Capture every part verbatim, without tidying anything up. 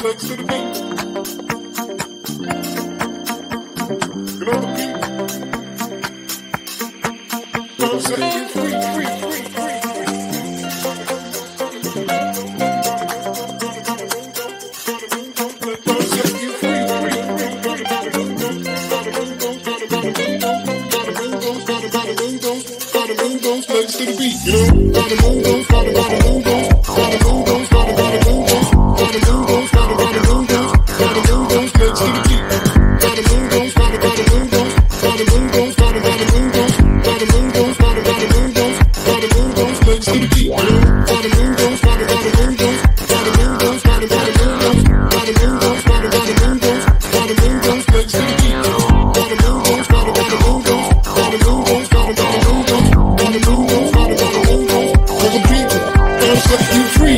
legs to the beat. You know the beat. Don't set you free, free, free, free. Don't set you free, free, free. Gotta move those, gotta move those, gotta move those, gotta move those, gotta move those legs to the beat. You know, gotta move those, gotta gotta move those, gotta move those, gotta gotta move those, gotta move those, gotta gotta move those, gotta move those legs to the beat. Gotta move those, gotta gotta move those, gotta move those, gotta gotta move those, gotta move those, gotta gotta move those, gotta move those legs to the beat. You know, gotta move those, gotta gotta move those, gotta move those, gotta gotta move those, gotta move those, gotta gotta move those, gotta move those legs to the beat. Gotta move those, gotta gotta move those, gotta move those, gotta gotta move those, gotta move those, gotta gotta move those, for the beat that'll set you free.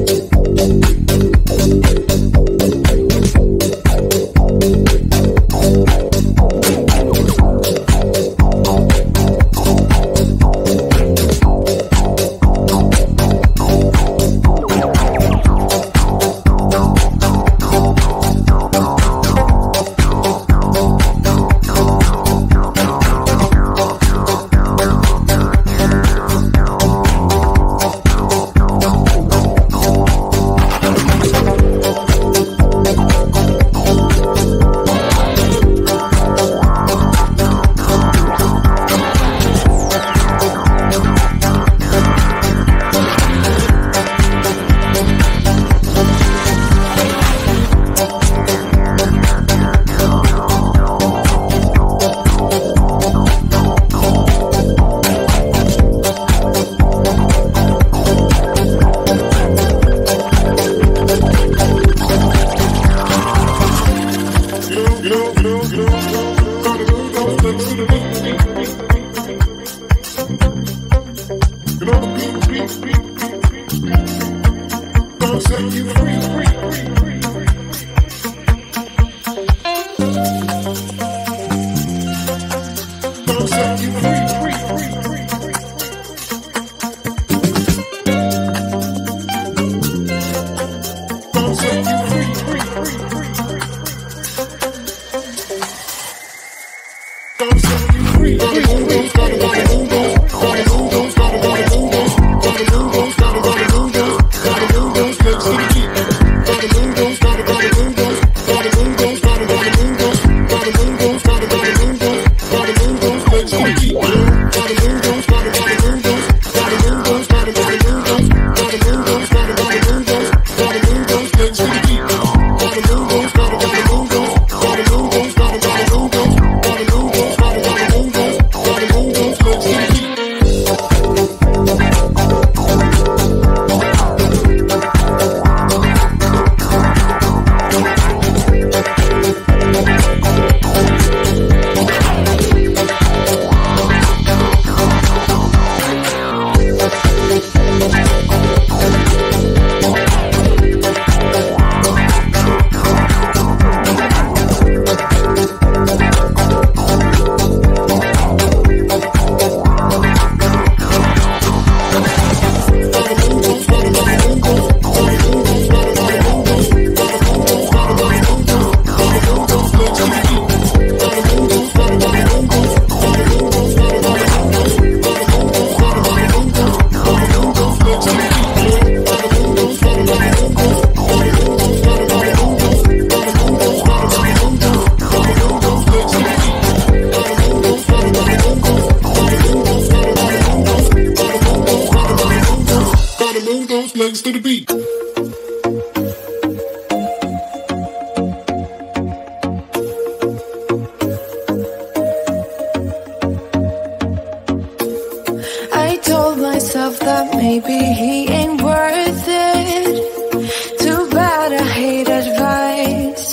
Legs to the beat. I told myself that maybe he ain't worth it. Too bad I hate advice.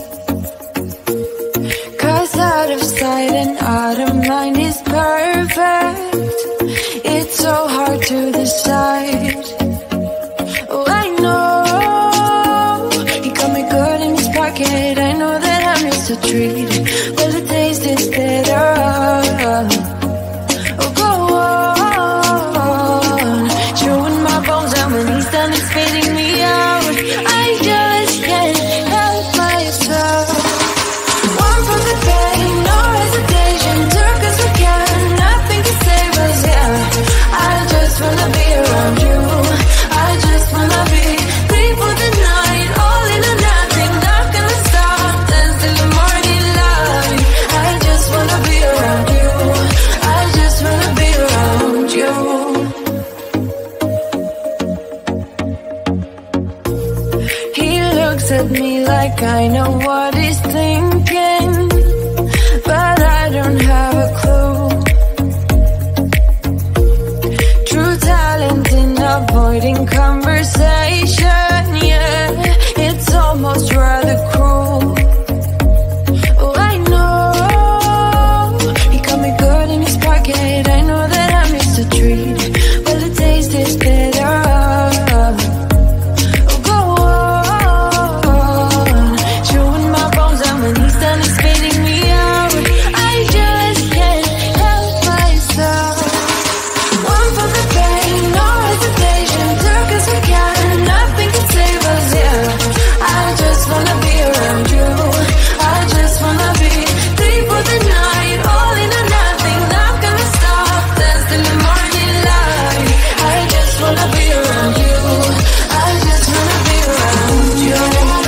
Cause out of sight and out of mind is perfect. It's so hard to decide. I know that I missed a treat, but the taste is better. Oh, go on, showing my bones out when he's done, it's fading me out. I just can't looks at me like I know what he's thinking, but I don't have a clue. True talent in avoiding conversation, yeah, it's almost rather cruel. Oh, I know he got me good in his pocket. I know that I missed a treat. Well, the taste is better. Oh, go on, chewing my bones, and when he's done, he's spitting me out. I just can't help myself. One for the pain, no hesitation. Took us we can, nothing can save us, yeah. I just wanna be around you. I just wanna be three for the night, all in or nothing. Not gonna stop, dance in the morning light. I just wanna be around you. I just wanna be around you.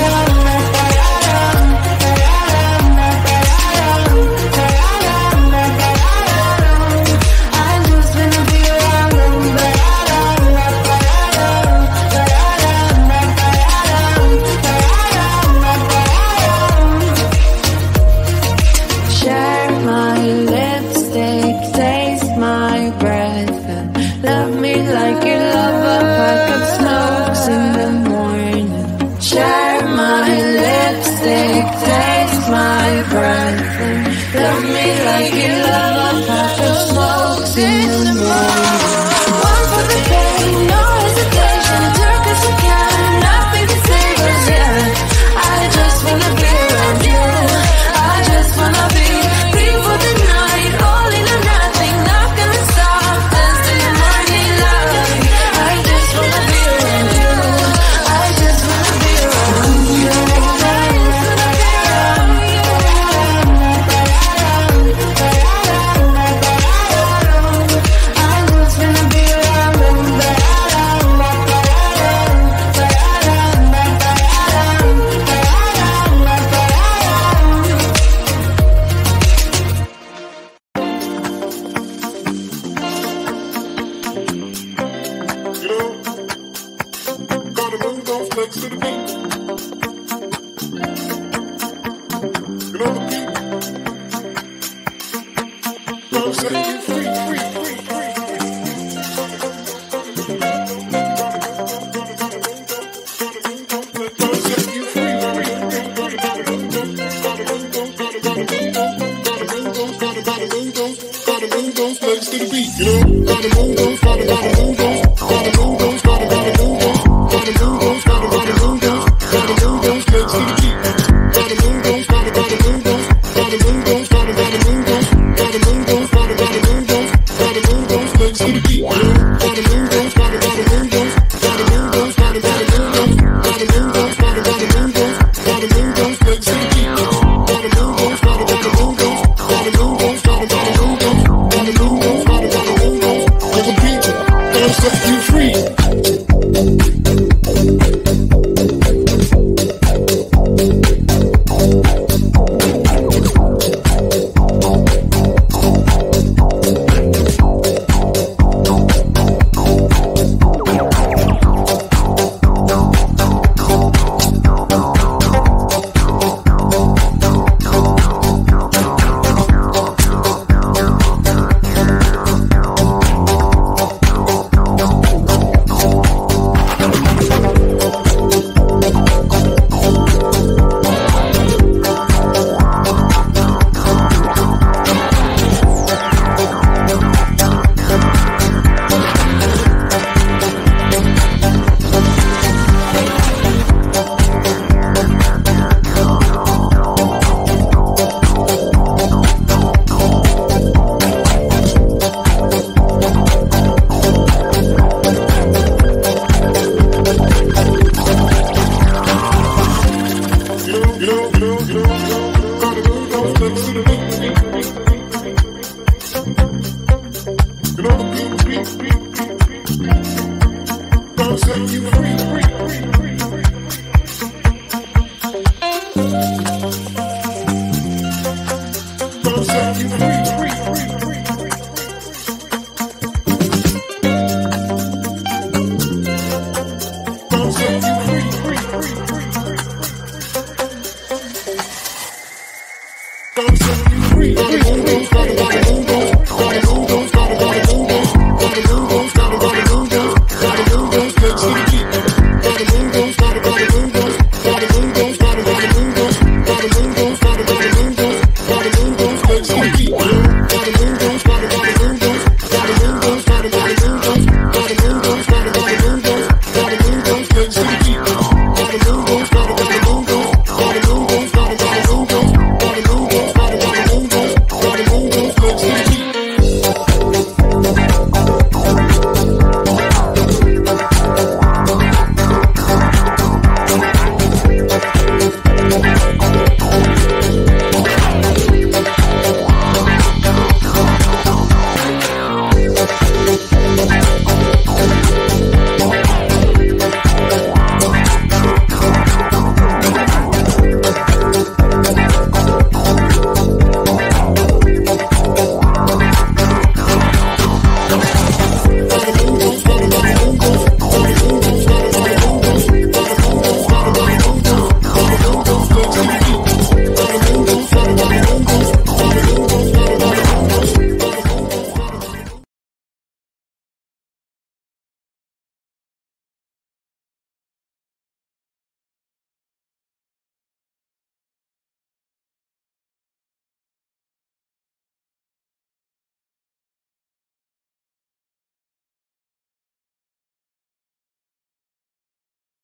I just wanna be around you. Share my lipstick, taste my breath, and love me like you love a pack of smokes in the morning. Share my lipstick, taste my breath, and love me like you love a pack of smokes in the morning. One for the pain, no hesitation. Took us we can, nothing to save us, yeah. I just wanna be around you. I just wanna be free for the night, all in or nothing. Not gonna stop, dance in the morning light. I just wanna be around you. I just wanna be around you. I just wanna be around you. I just wanna be around you. You know, gotta move those legs to the beat. You know the beat. Gonna set you free, free, free, free. Gonna set you free, free, free. Gotta move those, gotta move those, gotta gotta move those, gotta move those, gotta gotta move those, gotta move those legs to the beat. You know, gotta move those, gotta gotta move those, gotta move those, gotta gotta move those, gotta move those, gotta gotta move those, gotta move those.